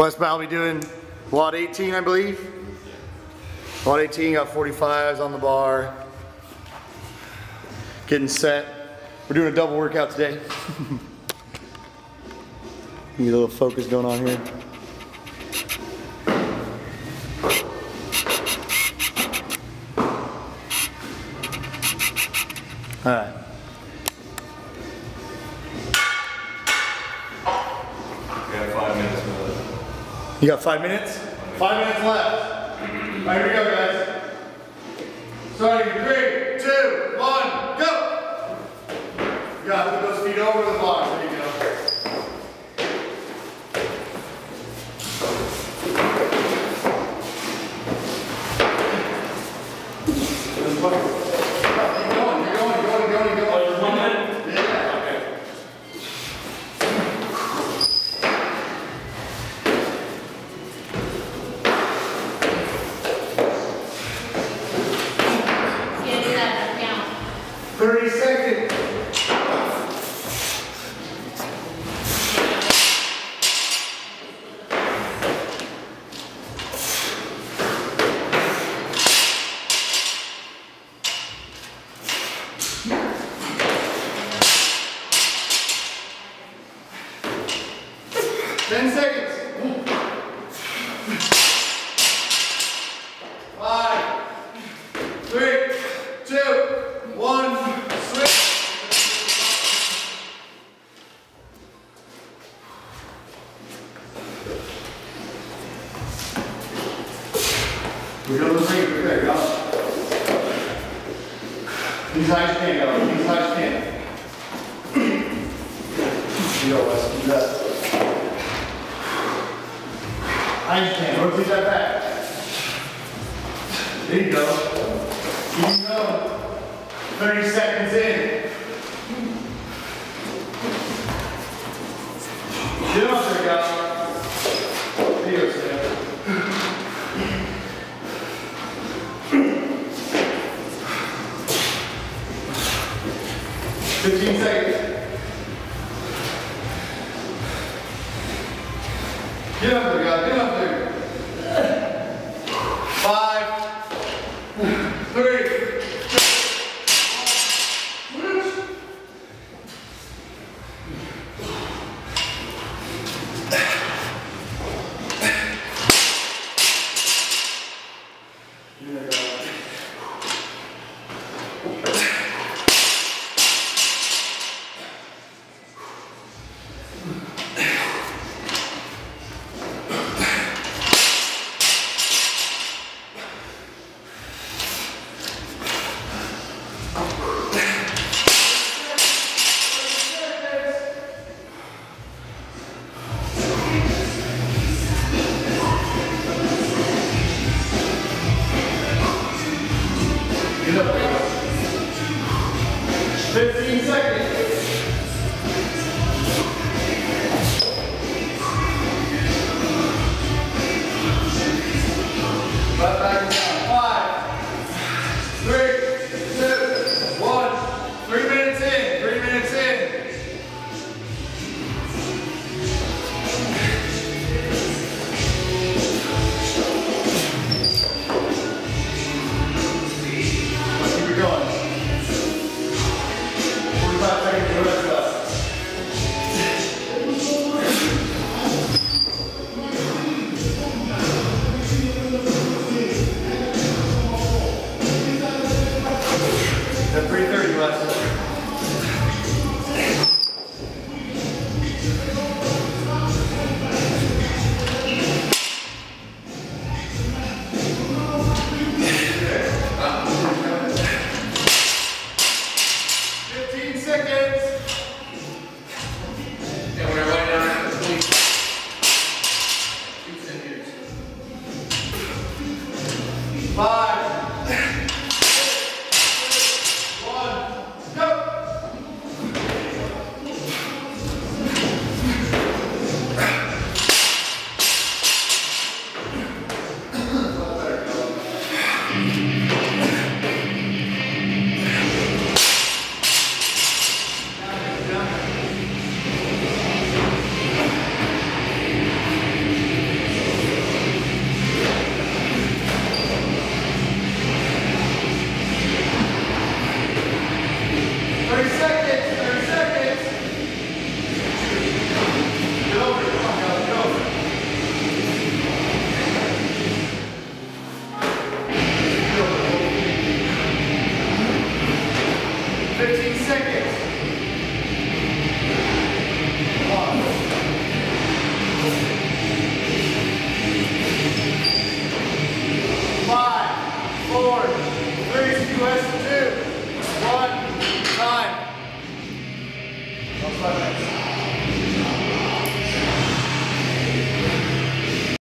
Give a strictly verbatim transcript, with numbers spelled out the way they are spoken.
West Bound will be doing WOD eighteen, I believe. WOD eighteen, got forty-fives on the bar. Getting set. We're doing a double workout today. Need a little focus going on here. All right. We got five minutes left. You got five minutes? Five minutes left. All right, here we go, guys. Starting in three, two, one, go! You gotta put those feet over the bar. There you go. Keep going, you're going, you're going, you're going, you're going. Oh, one minute? Yeah. Okay. thirty seconds. ten seconds. Five, three, two, one, switch. We're going to lose weight. We're good. Go. These high as you can, go. These high as you can. You go, Wes. Do that. High as you can. Rotate that back. There you go. Keep going. thirty seconds in. Get up there, guys. There you go, Sam. fifteen seconds. Get up there, guys. Get up there. Five, three, fifteen seconds. One. Five, four, three, two, one, time. Five minutes.